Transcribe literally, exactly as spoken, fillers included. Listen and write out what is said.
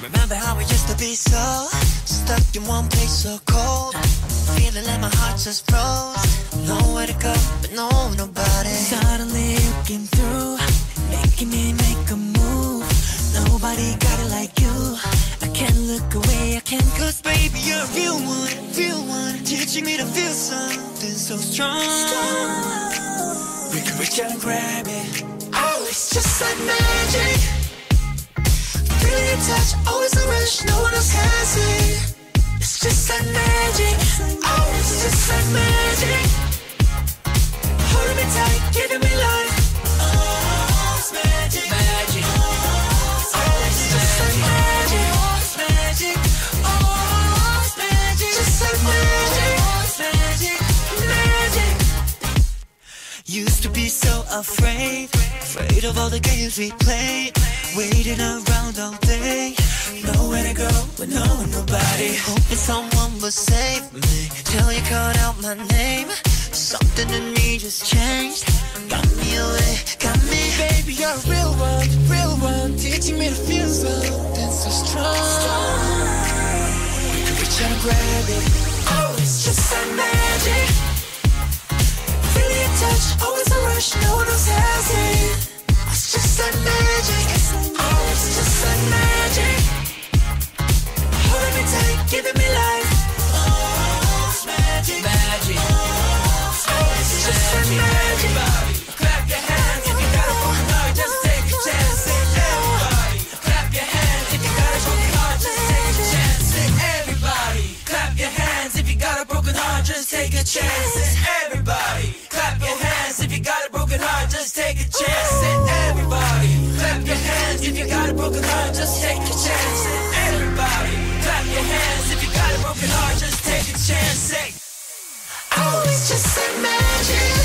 Remember how we used to be so stuck in one place, so cold, feeling like my heart just froze. Nowhere to go, but no nobody. Suddenly you came through, making me make a move. Nobody got it like you. I can't look away, I can't. Cause baby, you're a real one, real one, teaching me to feel something so strong. We can reach out and grab it. Oh, it's just like magic. Feeling your touch, always a rush, no one else has it. It's just like magic. Oh, it's just like magic. Holding me tight, giving me life. Oh, it's magic, magic. Oh, it's just like magic. Oh, it's magic. Oh, it's magic. Just like magic. Oh, it's magic, magic. Used to be so afraid, afraid of all the games we played, waiting around all day, nowhere to go with no one, nobody. Hoping someone will save me till you called out my name. Something in me just changed, got me away, got me. Baby, you're a real one, real one, teaching me to feel something so strong. We can reach out and grab it. Oh, it's just like magic. Feeling your touch, always a rush, no one else has it. It's just like magic. Oh, it's just like magic. Holding me tight, giving me life. Oh, it's magic, magic. Oh, it's just like magic. Everybody, clap your hands if you got a broken heart, just take a chance. Everybody, clap your hands if you got a broken heart, just take a chance. Everybody, clap your hands if you got a broken heart, just take a chance. Everybody, clap your hands if you got a broken heart, just take a chance. Everybody, clap your hands if you got a broken heart, just take a chance. Everybody, clap your hands if you got a broken heart, just take a chance. Oh, it's just like magic.